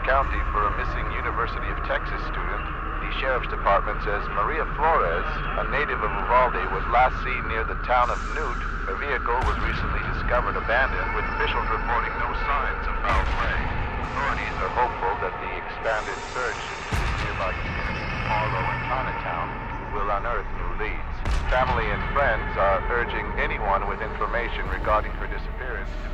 County for a missing University of Texas student. The Sheriff's Department says Maria Flores, a native of Uvalde, was last seen near the town of Newt. Her vehicle was recently discovered abandoned, with officials reporting no signs of foul play. Authorities are hopeful that the expanded search into nearby communities Harlow and Chinatown will unearth new leads. Family and friends are urging anyone with information regarding her disappearance to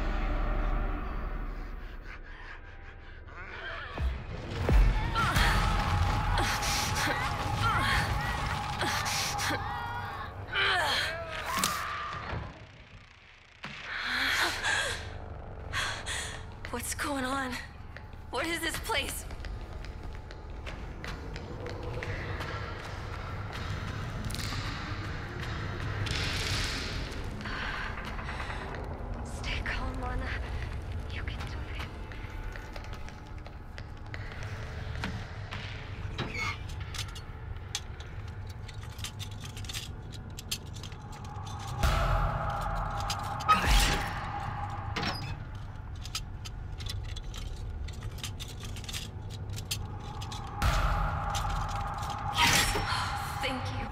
What's going on? What is this place? Stay calm, Lana. You can do it. Got it. Thank you.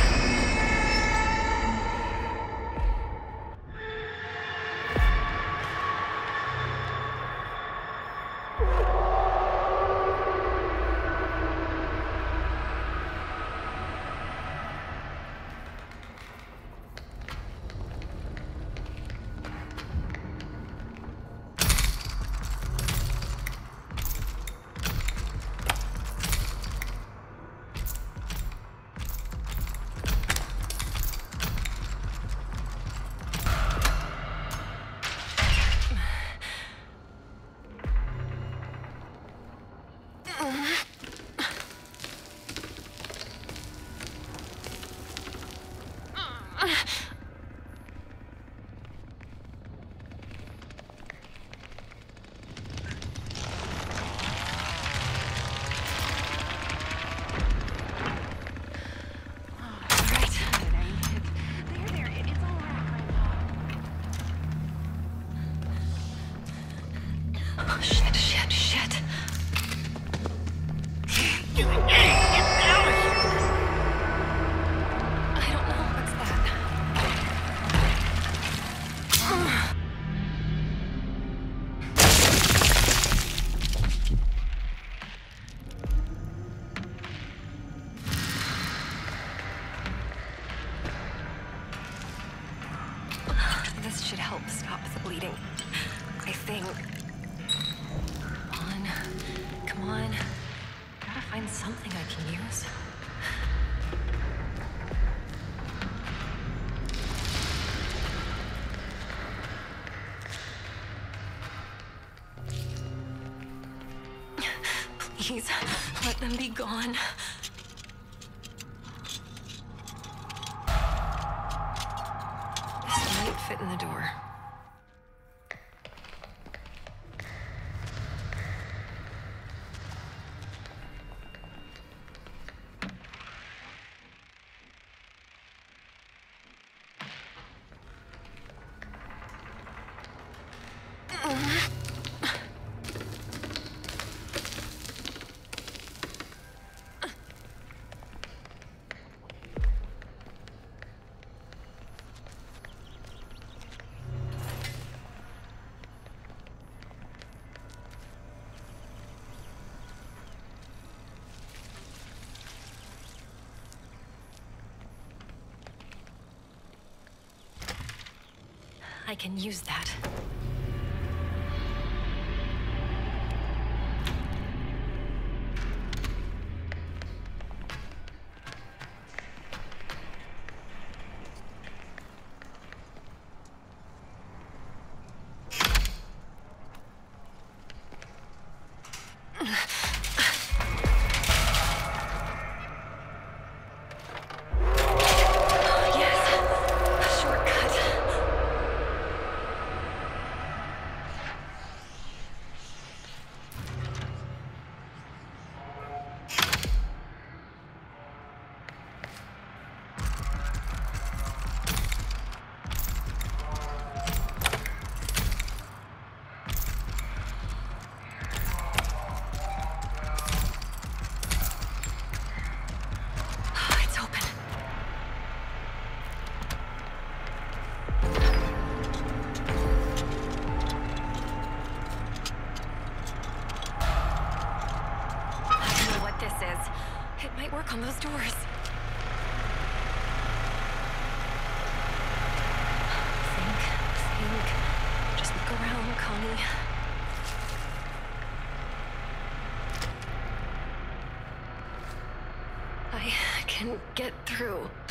This should help stop the bleeding, I think. Come on. Gotta find something I can use. Please, let them be gone. This might fit in the door. I can use that. doors. Think. Just look around, Connie. I can get through.